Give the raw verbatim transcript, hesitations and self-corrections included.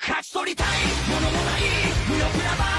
勝ち取りたいものもない無力な場合